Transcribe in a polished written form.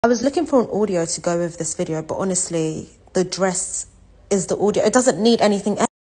I was looking for an audio to go with this video, but honestly, the dress is the audio. It doesn't need anything else.